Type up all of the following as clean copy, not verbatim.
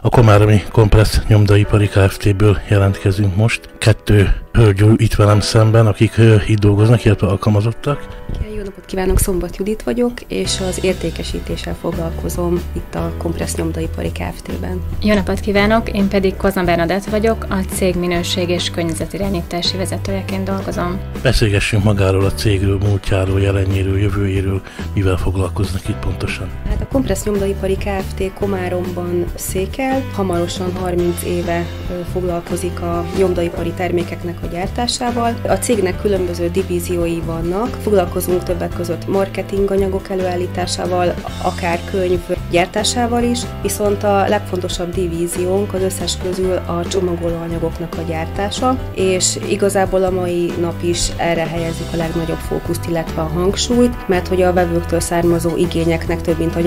A Komáromi Kompressz Nyomdaipari Kft-ből jelentkezünk most. 2 hölgy itt velem szemben, akik itt dolgoznak, illetve alkalmazottak. Jó napot kívánok, Szombat Judit vagyok, és az értékesítéssel foglalkozom itt a Kompressz Nyomdaipari Kft-ben. Jó napot kívánok, én pedig Kozma Bernadett vagyok, a cég minőség és környezetirányítási vezetőjeként dolgozom. Beszélgessünk magáról a cégről, múltjáról, jelenjéről, jövőjéről, mivel foglalkoznak itt pontosan. Hát a Kompressz Nyomdaipari Kft. Komáromban székel, hamarosan 30 éve foglalkozik a nyomdaipari termékeknek a gyártásával. A cégnek különböző divíziói vannak, foglalkozunk többek között marketinganyagok előállításával, akár könyv gyártásával is, viszont a legfontosabb divíziónk az összes közül a csomagolóanyagoknak a gyártása, és igazából a mai nap is erre helyezik a legnagyobb fókuszt, illetve a hangsúlyt, mert hogy a vevőktől származó igényeknek több mint a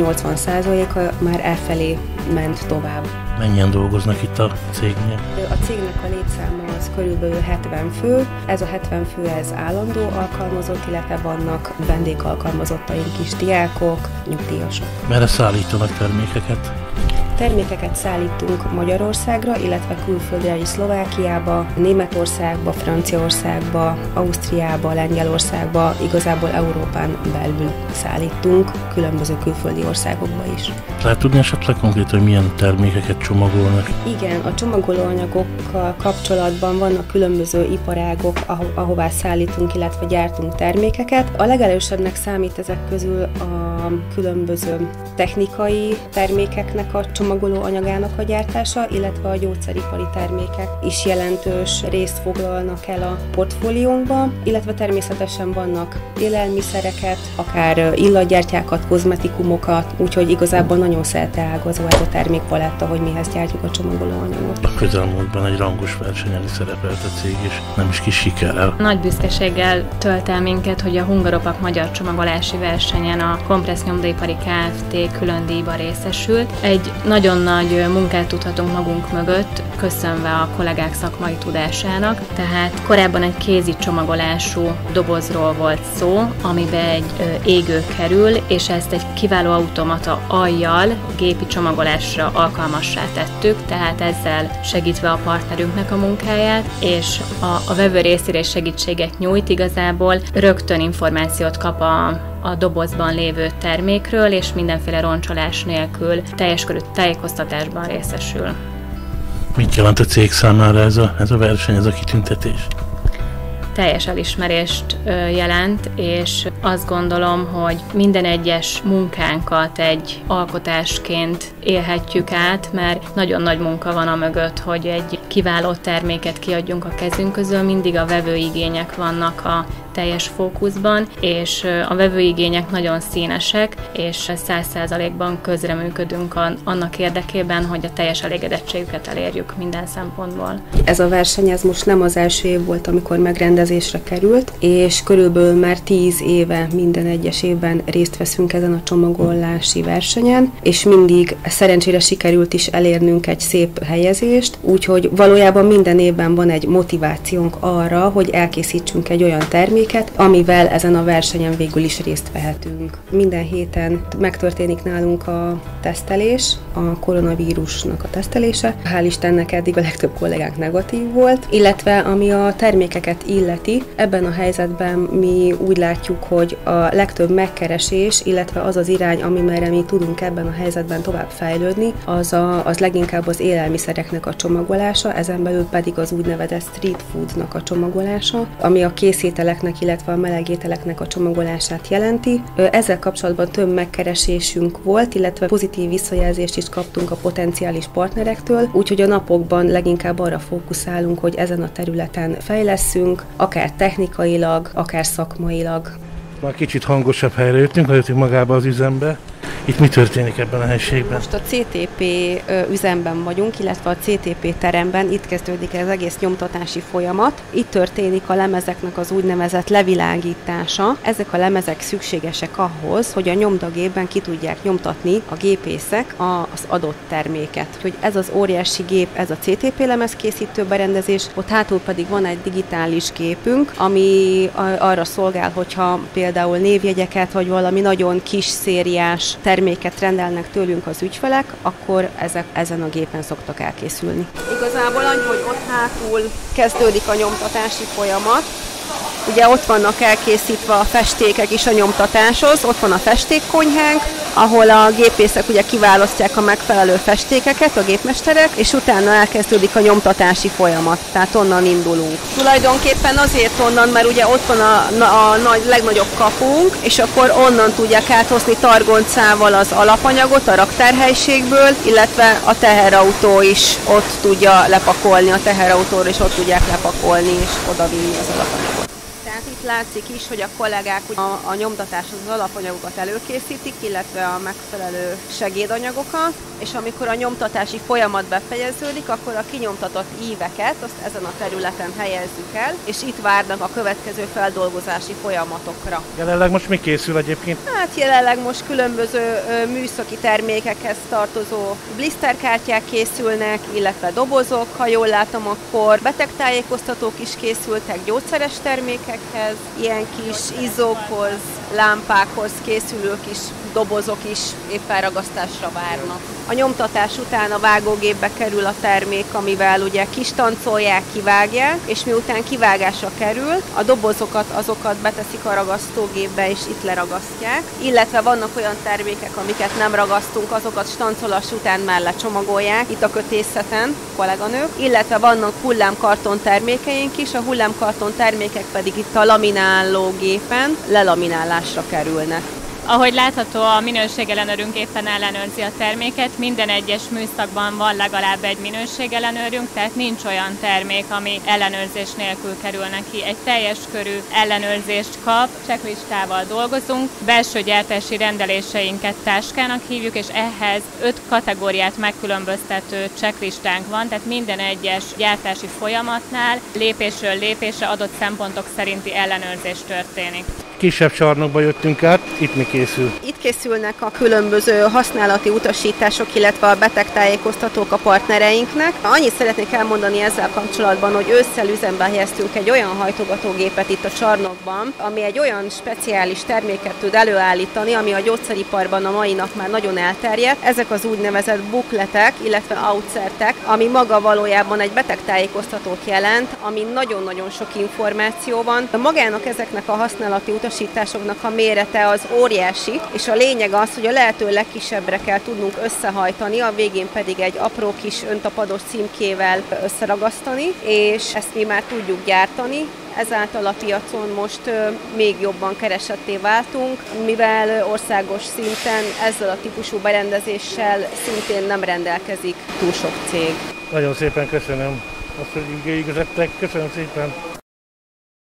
80%-a már elfelé ment tovább. Mennyien dolgoznak itt a cégnél? A cégnek a létszáma az körülbelül 70 fő. Ez a 70 fő ez állandó alkalmazott, illetve vannak vendégalkalmazottaink is, diákok, nyugdíjasok. Merre szállítanak termékeket? Termékeket szállítunk Magyarországra, illetve külföldre is, Szlovákiába, Németországba, Franciaországba, Ausztriába, Lengyelországba, igazából Európán belül szállítunk, különböző külföldi országokba is. Lehet tudni esetleg konkrétan, hogy milyen termékeket csomagolnak? Igen, a csomagolóanyagokkal kapcsolatban vannak különböző iparágok, ahová szállítunk, illetve gyártunk termékeket. A legelősebbnek számít ezek közül a különböző technikai termékeknek a csomagolóanyagának a gyártása, illetve a gyógyszeripari termékek is jelentős részt foglalnak el a portfóliónkba, illetve természetesen vannak élelmiszereket, akár illatgyártyákat, kozmetikumokat, úgyhogy igazából nagyon szerteágazó ez a termékpaletta, hogy mihez gyártjuk a csomagolóanyagot. A közelmúltban egy rangos versenyen is szerepelt a cég, és nem is kis sikerrel. Nagy büszkeséggel tölt el minket, hogy a Hungaropak magyar csomagolási versenyen a Kompressz Nyomdaipari Kft. Külön díjba részesült. Egy nagyon nagy munkát tudhatunk magunk mögött, köszönve a kollégák szakmai tudásának. Tehát korábban egy kézi csomagolású dobozról volt szó, amiben egy égő kerül, és ezt egy kiváló automata alljal gépi csomagolásra alkalmassá tettük, tehát ezzel segítve a partnerünknek a munkáját, és a vevő részére segítséget nyújt, igazából rögtön információt kap a dobozban lévő termékről, és mindenféle roncsolás nélkül teljes körű tájékoztatásban részesül. Mit jelent a cég számára ez a verseny, ez a kitüntetés? Teljes elismerést jelent, és azt gondolom, hogy minden egyes munkánkat egy alkotásként élhetjük át, mert nagyon nagy munka van a mögött, hogy egy kiváló terméket kiadjunk a kezünk közül, mindig a vevőigények vannak a teljes fókuszban, és a vevőigények nagyon színesek, és 100%-ban közreműködünk annak érdekében, hogy a teljes elégedettségüket elérjük minden szempontból. Ez a verseny ez most nem az első év volt, amikor megrendezésre került, és körülbelül már 10 éve minden egyes évben részt veszünk ezen a csomagolási versenyen, és mindig szerencsére sikerült is elérnünk egy szép helyezést, úgyhogy valójában minden évben van egy motivációnk arra, hogy elkészítsünk egy olyan terméket, amivel ezen a versenyen végül is részt vehetünk. Minden héten megtörténik nálunk a tesztelés, a koronavírusnak a tesztelése. Hál' Istennek eddig a legtöbb kollégánk negatív volt, illetve ami a termékeket illeti, ebben a helyzetben mi úgy látjuk, hogy a legtöbb megkeresés, illetve az az irány, amimerre mi tudunk ebben a helyzetben tovább fejlődni, az leginkább az élelmiszereknek a csomagolása, ezen belül pedig az úgynevezett street foodnak a csomagolása, ami a készételeknek, illetve a melegételeknek a csomagolását jelenti. Ezzel kapcsolatban több megkeresésünk volt, illetve pozitív visszajelzést is kaptunk a potenciális partnerektől, úgyhogy a napokban leginkább arra fókuszálunk, hogy ezen a területen fejlesszünk, akár technikailag, akár szakmailag. Már kicsit hangosabb helyre jöttünk magába az üzembe. Itt mi történik ebben a helységben? Most a CTP üzemben vagyunk, illetve a CTP teremben, itt kezdődik az egész nyomtatási folyamat. Itt történik a lemezeknek az úgynevezett levilágítása. Ezek a lemezek szükségesek ahhoz, hogy a nyomdagépben ki tudják nyomtatni a gépészek az adott terméket. Úgyhogy ez az óriási gép, ez a CTP lemezkészítő berendezés, ott hátul pedig van egy digitális gépünk, ami arra szolgál, hogyha például névjegyeket, vagy valami nagyon kis szériás terméket terméket rendelnek tőlünk az ügyfelek, akkor ezek ezen a gépen szoktak elkészülni. Igazából annyi, hogy ott hátul kezdődik a nyomtatási folyamat. Ugye ott vannak elkészítve a festékek is a nyomtatáshoz, ott van a festékkonyhánk, ahol a gépészek ugye kiválasztják a megfelelő festékeket, a gépmesterek, és utána elkezdődik a nyomtatási folyamat, tehát onnan indulunk. Tulajdonképpen azért onnan, mert ugye ott van a legnagyobb kapunk, és akkor onnan tudják áthozni targoncával az alapanyagot a raktárhelyiségből, illetve a teherautó is ott tudja lepakolni, a teherautóra is ott tudják lepakolni és odavinni az alapanyagot. Tehát itt látszik is, hogy a kollégák a nyomtatáshoz az alapanyagokat előkészítik, illetve a megfelelő segédanyagokat, és amikor a nyomtatási folyamat befejeződik, akkor a kinyomtatott íveket azt ezen a területen helyezzük el, és itt várnak a következő feldolgozási folyamatokra. Jelenleg most mi készül egyébként? Hát jelenleg most különböző műszaki termékekhez tartozó bliszterkártyák készülnek, illetve dobozok, ha jól látom, akkor betegtájékoztatók is készültek gyógyszeres termékekhez, ilyen kis izzókhoz, lámpákhoz készülő kis dobozok is épp felragasztásra várnak. A nyomtatás után a vágógépbe kerül a termék, amivel ugye kistancolják, kivágják, és miután kivágásra kerül, a dobozokat azokat beteszik a ragasztógépbe, és itt leragasztják. Illetve vannak olyan termékek, amiket nem ragasztunk, azokat stancolás után már lecsomagolják, itt a kötészeten, kolléganők. Illetve vannak hullámkarton termékeink is, a hullámkarton termékek pedig itt a laminálógépen lelaminálásra kerülnek. Ahogy látható, a minőségellenőrünk éppen ellenőrzi a terméket, minden egyes műszakban van legalább egy minőségellenőrünk, tehát nincs olyan termék, ami ellenőrzés nélkül kerül neki. Egy teljes körű ellenőrzést kap, checklistával dolgozunk, belső gyártási rendeléseinket táskának hívjuk, és ehhez 5 kategóriát megkülönböztető checklistánk van, tehát minden egyes gyártási folyamatnál lépésről lépésre adott szempontok szerinti ellenőrzés történik. Kisebb csarnokba jöttünk át, itt mi készül? Itt készülnek a különböző használati utasítások, illetve a betegtájékoztatók a partnereinknek. Annyit szeretnék elmondani ezzel kapcsolatban, hogy ősszel üzembe helyeztünk egy olyan hajtogatógépet itt a csarnokban, ami egy olyan speciális terméket tud előállítani, ami a gyógyszeriparban a mai nap már nagyon elterjedt. Ezek az úgynevezett bukletek, illetve outsertek, ami maga valójában egy betegtájékoztatót jelent, ami nagyon-nagyon sok információ van. Magának ezeknek a használati utasításoknak a mérete az óriási, és a lényeg az, hogy a lehető legkisebbre kell tudnunk összehajtani, a végén pedig egy apró kis öntapadós címkével összeragasztani, és ezt mi már tudjuk gyártani. Ezáltal a piacon most még jobban keresetté váltunk, mivel országos szinten ezzel a típusú berendezéssel szintén nem rendelkezik túl sok cég. Nagyon szépen köszönöm azt, hogy igazodtak. Köszönöm szépen!